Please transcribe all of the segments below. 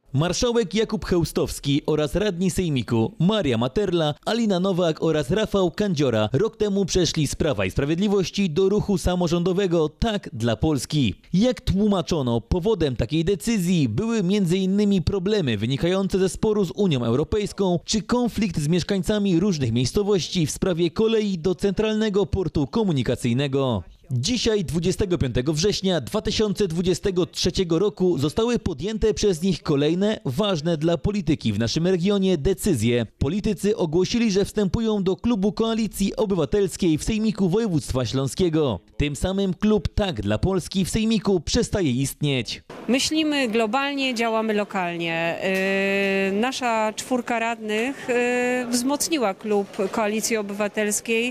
Marszałek Jakub Chełstowski oraz radni sejmiku Maria Materla, Alina Nowak oraz Rafał Kandziora rok temu przeszli z Prawa i Sprawiedliwości do ruchu samorządowego Tak dla Polski. Jak tłumaczono, powodem takiej decyzji były m.in. problemy wynikające ze sporu z Unią Europejską czy konflikt z mieszkańcami różnych miejscowości w sprawie kolei do Centralnego Portu Komunikacyjnego. Dzisiaj, 25 września 2023 roku, zostały podjęte przez nich kolejne, ważne dla polityki w naszym regionie decyzje. Politycy ogłosili, że wstępują do klubu Koalicji Obywatelskiej w Sejmiku Województwa Śląskiego. Tym samym klub Tak dla Polski w Sejmiku przestaje istnieć. Myślimy globalnie, działamy lokalnie. Nasza 4 radnych wzmocniła klub Koalicji Obywatelskiej,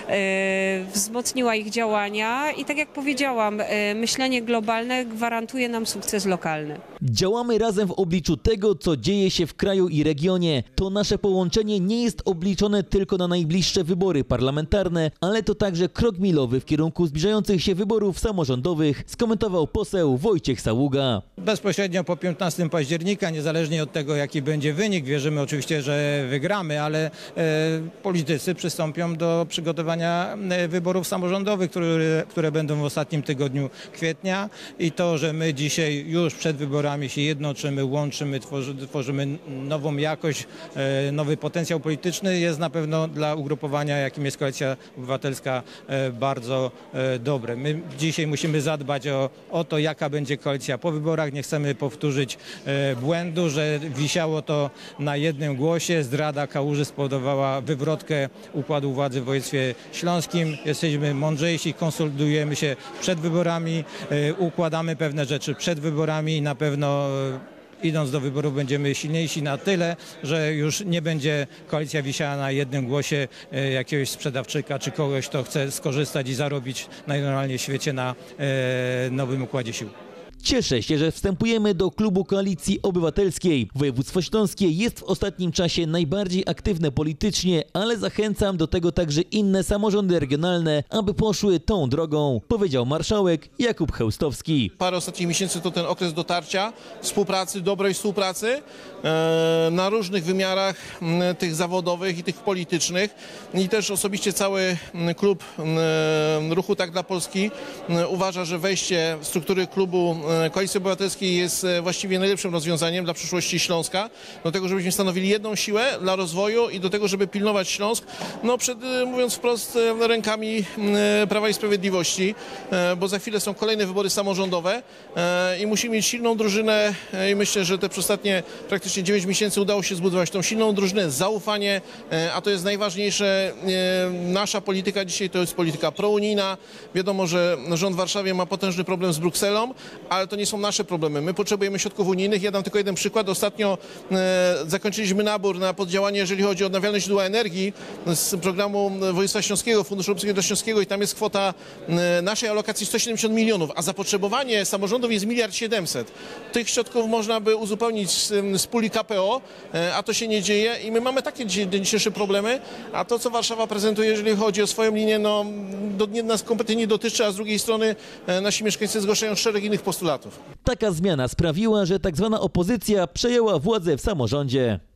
wzmocniła ich działania i tak jak powiedziałam, myślenie globalne gwarantuje nam sukces lokalny. Działamy razem w obliczu tego, co dzieje się w kraju i regionie. To nasze połączenie nie jest obliczone tylko na najbliższe wybory parlamentarne, ale to także krok milowy w kierunku zbliżających się wyborów samorządowych, skomentował poseł Wojciech Saługa. Bezpośrednio po 15 października, niezależnie od tego, jaki będzie wynik, wierzymy oczywiście, że wygramy, ale politycy przystąpią do przygotowania wyborów samorządowych, które będą w ostatnim tygodniu kwietnia i to, że my dzisiaj już przed wyborami się jednoczymy, łączymy, tworzymy nową jakość, nowy potencjał polityczny jest na pewno dla ugrupowania, jakim jest Koalicja Obywatelska, bardzo dobre. My dzisiaj musimy zadbać o to, jaka będzie koalicja po wyborach. Nie chcemy powtórzyć błędu, że wisiało to na jednym głosie. Zdrada Kałuży spowodowała wywrotkę układu władzy w województwie śląskim. Jesteśmy mądrzejsi, konsolidujemy się przed wyborami, układamy pewne rzeczy przed wyborami i na pewno idąc do wyborów będziemy silniejsi na tyle, że już nie będzie koalicja wisiała na jednym głosie jakiegoś sprzedawczyka czy kogoś, kto chce skorzystać i zarobić najnormalniej w świecie na nowym układzie sił. Cieszę się, że wstępujemy do klubu Koalicji Obywatelskiej. Województwo Śląskie jest w ostatnim czasie najbardziej aktywne politycznie, ale zachęcam do tego także inne samorządy regionalne, aby poszły tą drogą, powiedział marszałek Jakub Chełstowski. Parę ostatnich miesięcy to ten okres dotarcia, współpracy, dobrej współpracy na różnych wymiarach tych zawodowych i tych politycznych. I też osobiście cały klub Ruchu Tak dla Polski uważa, że wejście w struktury klubu Koalicji Obywatelskiej jest właściwie najlepszym rozwiązaniem dla przyszłości Śląska, do tego, żebyśmy stanowili jedną siłę dla rozwoju i do tego, żeby pilnować Śląsk, przed, mówiąc wprost, rękami Prawa i Sprawiedliwości, bo za chwilę są kolejne wybory samorządowe i musimy mieć silną drużynę i myślę, że te przez ostatnie praktycznie 9 miesięcy udało się zbudować tą silną drużynę, zaufanie, a to jest najważniejsze. Nasza polityka dzisiaj to jest polityka prounijna. Wiadomo, że rząd w Warszawie ma potężny problem z Brukselą, ale to nie są nasze problemy. My potrzebujemy środków unijnych. Ja dam tylko jeden przykład. Ostatnio zakończyliśmy nabór na poddziałanie, jeżeli chodzi o odnawialne źródła energii z programu Województwa Śląskiego, Funduszu Europejskiego Śląskiego i tam jest kwota naszej alokacji 170 milionów, a zapotrzebowanie samorządów jest 1,7 mld. Tych środków można by uzupełnić z puli KPO, a to się nie dzieje i my mamy takie dzisiejsze problemy, a to, co Warszawa prezentuje, jeżeli chodzi o swoją linię, nas kompletnie nie dotyczy, a z drugiej strony nasi mieszkańcy zgłaszają szereg innych postulatów. Taka zmiana sprawiła, że tak zwana opozycja przejęła władzę w samorządzie.